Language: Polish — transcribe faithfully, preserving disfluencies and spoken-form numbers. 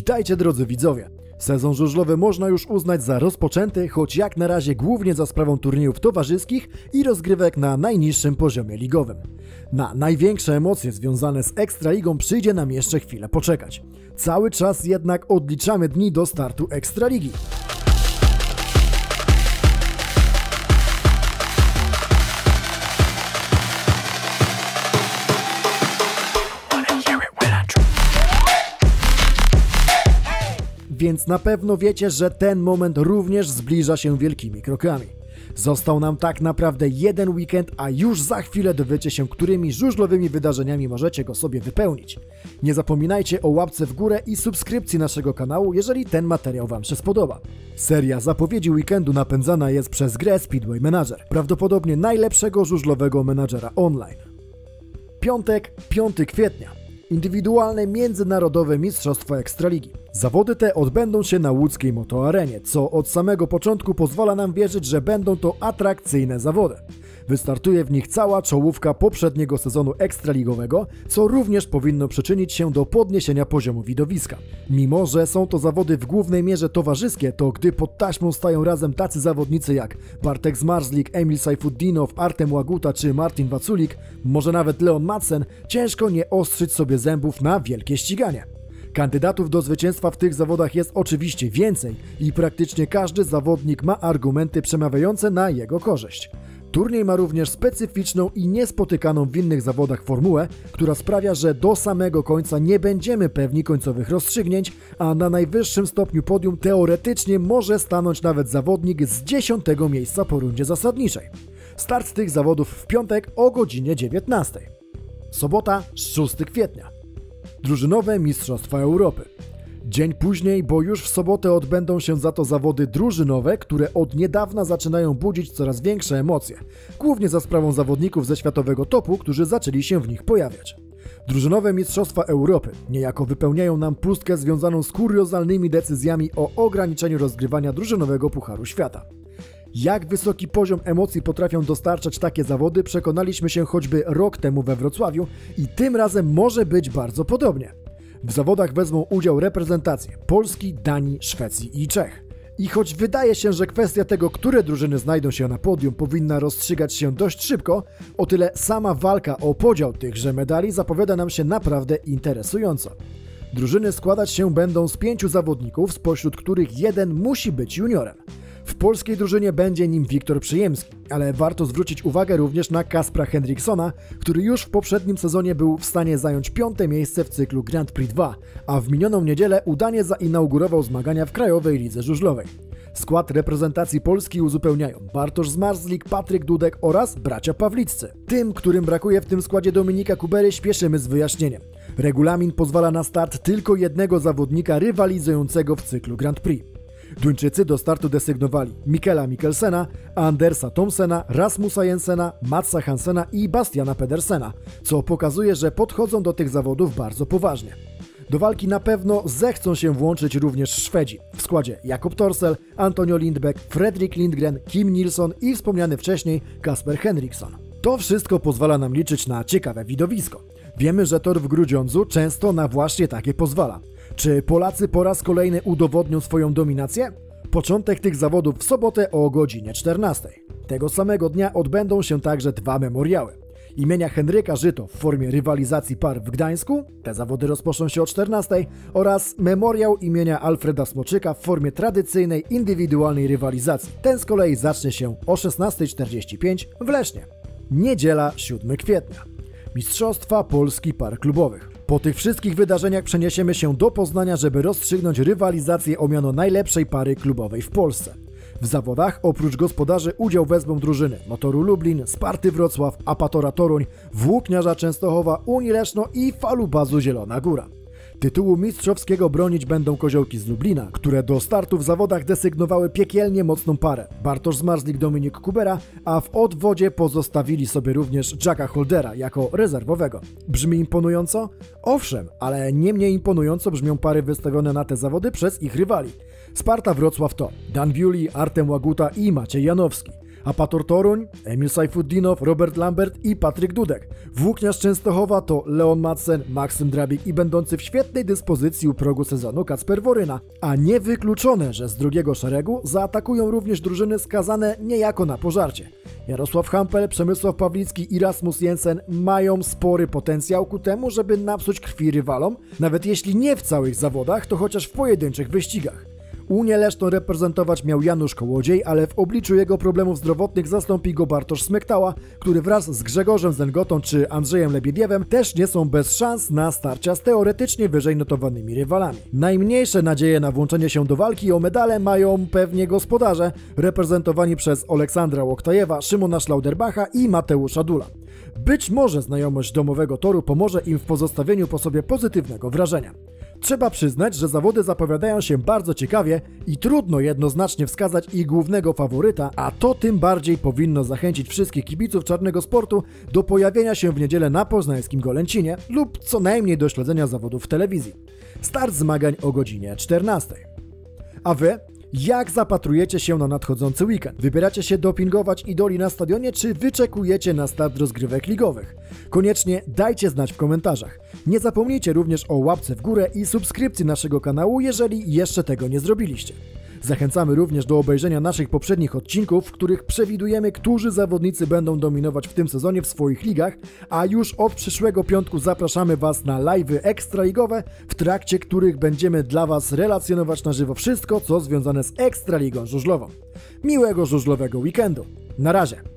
Witajcie drodzy widzowie. Sezon żużlowy można już uznać za rozpoczęty, choć jak na razie głównie za sprawą turniejów towarzyskich i rozgrywek na najniższym poziomie ligowym. Na największe emocje związane z Ekstraligą przyjdzie nam jeszcze chwilę poczekać. Cały czas jednak odliczamy dni do startu Ekstraligi. Więc na pewno wiecie, że ten moment również zbliża się wielkimi krokami. Został nam tak naprawdę jeden weekend, a już za chwilę dowiecie się, którymi żużlowymi wydarzeniami możecie go sobie wypełnić. Nie zapominajcie o łapce w górę i subskrypcji naszego kanału, jeżeli ten materiał Wam się spodoba. Seria zapowiedzi weekendu napędzana jest przez grę Speedway Manager, prawdopodobnie najlepszego żużlowego menadżera online. Piątek, piątego kwietnia. Indywidualne międzynarodowe mistrzostwa Ekstraligi. Zawody te odbędą się na łódzkiej motoarenie, co od samego początku pozwala nam wierzyć, że będą to atrakcyjne zawody. Wystartuje w nich cała czołówka poprzedniego sezonu ekstraligowego, co również powinno przyczynić się do podniesienia poziomu widowiska. Mimo że są to zawody w głównej mierze towarzyskie, to gdy pod taśmą stają razem tacy zawodnicy jak Bartek Zmarzlik, Emil Sajfuddinow, Artem Łaguta czy Martin Waculik, może nawet Leon Madsen, ciężko nie ostrzyć sobie zębów na wielkie ściganie. Kandydatów do zwycięstwa w tych zawodach jest oczywiście więcej i praktycznie każdy zawodnik ma argumenty przemawiające na jego korzyść. Turniej ma również specyficzną i niespotykaną w innych zawodach formułę, która sprawia, że do samego końca nie będziemy pewni końcowych rozstrzygnięć, a na najwyższym stopniu podium teoretycznie może stanąć nawet zawodnik z dziesiątego miejsca po rundzie zasadniczej. Start tych zawodów w piątek o godzinie dziewiętnastej. Sobota, szóstego kwietnia. Drużynowe Mistrzostwa Europy. Dzień później, bo już w sobotę odbędą się za to zawody drużynowe, które od niedawna zaczynają budzić coraz większe emocje, głównie za sprawą zawodników ze światowego topu, którzy zaczęli się w nich pojawiać. Drużynowe Mistrzostwa Europy niejako wypełniają nam pustkę związaną z kuriozalnymi decyzjami o ograniczeniu rozgrywania drużynowego Pucharu Świata. Jak wysoki poziom emocji potrafią dostarczać takie zawody, przekonaliśmy się choćby rok temu we Wrocławiu i tym razem może być bardzo podobnie. W zawodach wezmą udział reprezentacje Polski, Danii, Szwecji i Czech. I choć wydaje się, że kwestia tego, które drużyny znajdą się na podium, powinna rozstrzygać się dość szybko, o tyle sama walka o podział tychże medali zapowiada nam się naprawdę interesująco. Drużyny składać się będą z pięciu zawodników, spośród których jeden musi być juniorem. W polskiej drużynie będzie nim Wiktor Przyjemski, ale warto zwrócić uwagę również na Kaspra Henriksona, który już w poprzednim sezonie był w stanie zająć piąte miejsce w cyklu Grand Prix dwa, a w minioną niedzielę udanie zainaugurował zmagania w Krajowej Lidze Żużlowej. Skład reprezentacji Polski uzupełniają Bartosz Zmarzlik, Patryk Dudek oraz bracia Pawliccy. Tym, którym brakuje w tym składzie Dominika Kubery, śpieszymy z wyjaśnieniem. Regulamin pozwala na start tylko jednego zawodnika rywalizującego w cyklu Grand Prix. Duńczycy do startu desygnowali Mikkela Mikkelsena, Andersa Thomsena, Rasmusa Jensena, Matsa Hansena i Bastiana Pedersena, co pokazuje, że podchodzą do tych zawodów bardzo poważnie. Do walki na pewno zechcą się włączyć również Szwedzi. W składzie Jakob Torsel, Antonio Lindbeck, Fredrik Lindgren, Kim Nilsson i wspomniany wcześniej Kasper Henriksson. To wszystko pozwala nam liczyć na ciekawe widowisko. Wiemy, że tor w Grudziądzu często na właśnie takie pozwala. Czy Polacy po raz kolejny udowodnią swoją dominację? Początek tych zawodów w sobotę o godzinie czternastej. Tego samego dnia odbędą się także dwa memoriały. Imienia Henryka Żyto w formie rywalizacji par w Gdańsku, te zawody rozpoczną się o czternastej, oraz memoriał imienia Alfreda Smoczyka w formie tradycyjnej, indywidualnej rywalizacji. Ten z kolei zacznie się o szesnastej czterdzieści pięć w Lesznie. Niedziela, siódmego kwietnia. Mistrzostwa Polski par klubowych. Po tych wszystkich wydarzeniach przeniesiemy się do Poznania, żeby rozstrzygnąć rywalizację o miano najlepszej pary klubowej w Polsce. W zawodach oprócz gospodarzy udział wezmą drużyny Motoru Lublin, Sparty Wrocław, Apatora Toruń, Włókniarza Częstochowa, Unii Leszno i Falubazu Zielona Góra. Tytułu mistrzowskiego bronić będą koziołki z Lublina, które do startu w zawodach desygnowały piekielnie mocną parę Bartosz Zmarzlik, Dominik Kubera, a w odwodzie pozostawili sobie również Jacka Holdera jako rezerwowego. Brzmi imponująco? Owszem, ale nie mniej imponująco brzmią pary wystawione na te zawody przez ich rywali. Sparta Wrocław to Dan Biuli, Artem Łaguta i Maciej Janowski, Apator Toruń, Emil Sajfuddinow, Robert Lambert i Patryk Dudek. Włókniarz Częstochowa to Leon Madsen, Maksym Drabik i będący w świetnej dyspozycji u progu sezonu Kacper Woryna. A niewykluczone, że z drugiego szeregu zaatakują również drużyny skazane niejako na pożarcie. Jarosław Hampel, Przemysław Pawlicki i Rasmus Jensen mają spory potencjał ku temu, żeby napsuć krwi rywalom, nawet jeśli nie w całych zawodach, to chociaż w pojedynczych wyścigach. Unię Leszno reprezentować miał Janusz Kołodziej, ale w obliczu jego problemów zdrowotnych zastąpi go Bartosz Smektała, który wraz z Grzegorzem Zengotą czy Andrzejem Lebiediewem też nie są bez szans na starcia z teoretycznie wyżej notowanymi rywalami. Najmniejsze nadzieje na włączenie się do walki o medale mają pewnie gospodarze, reprezentowani przez Aleksandra Łoktajewa, Szymona Schlauderbacha i Mateusza Dula. Być może znajomość domowego toru pomoże im w pozostawieniu po sobie pozytywnego wrażenia. Trzeba przyznać, że zawody zapowiadają się bardzo ciekawie i trudno jednoznacznie wskazać ich głównego faworyta, a to tym bardziej powinno zachęcić wszystkich kibiców czarnego sportu do pojawienia się w niedzielę na poznańskim Golęcinie lub co najmniej do śledzenia zawodów w telewizji. Start zmagań o godzinie czternastej. A wy? Jak zapatrujecie się na nadchodzący weekend? Wybieracie się dopingować idoli na stadionie, czy wyczekujecie na start rozgrywek ligowych? Koniecznie dajcie znać w komentarzach. Nie zapomnijcie również o łapce w górę i subskrypcji naszego kanału, jeżeli jeszcze tego nie zrobiliście. Zachęcamy również do obejrzenia naszych poprzednich odcinków, w których przewidujemy, którzy zawodnicy będą dominować w tym sezonie w swoich ligach, a już od przyszłego piątku zapraszamy Was na live'y ekstraligowe, w trakcie których będziemy dla Was relacjonować na żywo wszystko, co związane z Ekstraligą Żużlową. Miłego żużlowego weekendu. Na razie!